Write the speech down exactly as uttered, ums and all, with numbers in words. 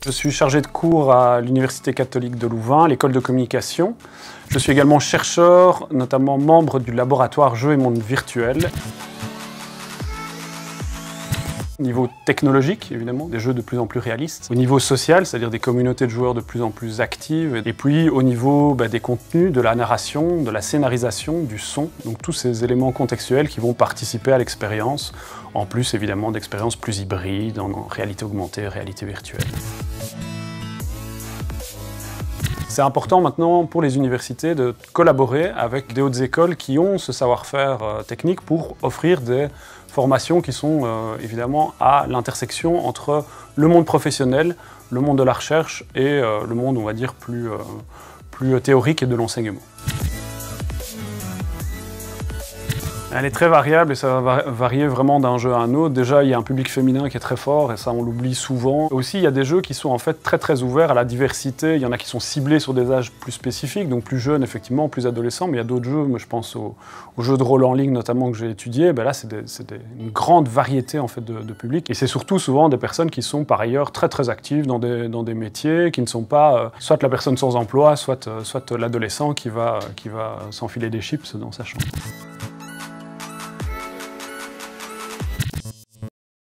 Je suis chargé de cours à l'Université catholique de Louvain, l'école de communication. Je suis également chercheur, notamment membre du laboratoire Jeux et monde virtuel. Au niveau technologique, évidemment, des jeux de plus en plus réalistes. Au niveau social, c'est-à-dire des communautés de joueurs de plus en plus actives. Et puis au niveau bah, des contenus, de la narration, de la scénarisation, du son. Donc tous ces éléments contextuels qui vont participer à l'expérience, en plus évidemment d'expériences plus hybrides, en réalité augmentée, réalité virtuelle. C'est important maintenant pour les universités de collaborer avec des hautes écoles qui ont ce savoir-faire euh, technique pour offrir des formations qui sont euh, évidemment à l'intersection entre le monde professionnel, le monde de la recherche et euh, le monde, on va dire, plus, euh, plus théorique et de l'enseignement. Elle est très variable et ça va varier vraiment d'un jeu à un autre. Déjà, il y a un public féminin qui est très fort et ça, on l'oublie souvent. Aussi, il y a des jeux qui sont en fait très très ouverts à la diversité. Il y en a qui sont ciblés sur des âges plus spécifiques, donc plus jeunes effectivement, plus adolescents. Mais il y a d'autres jeux, moi je pense aux, aux jeux de rôle en ligne notamment que j'ai étudiés. Ben là, c'est une grande variété en fait de, de public. Et c'est surtout souvent des personnes qui sont par ailleurs très très actives dans des, dans des métiers, qui ne sont pas euh, soit la personne sans emploi, soit, euh, soit l'adolescent qui va, qui va s'enfiler des chips dans sa chambre.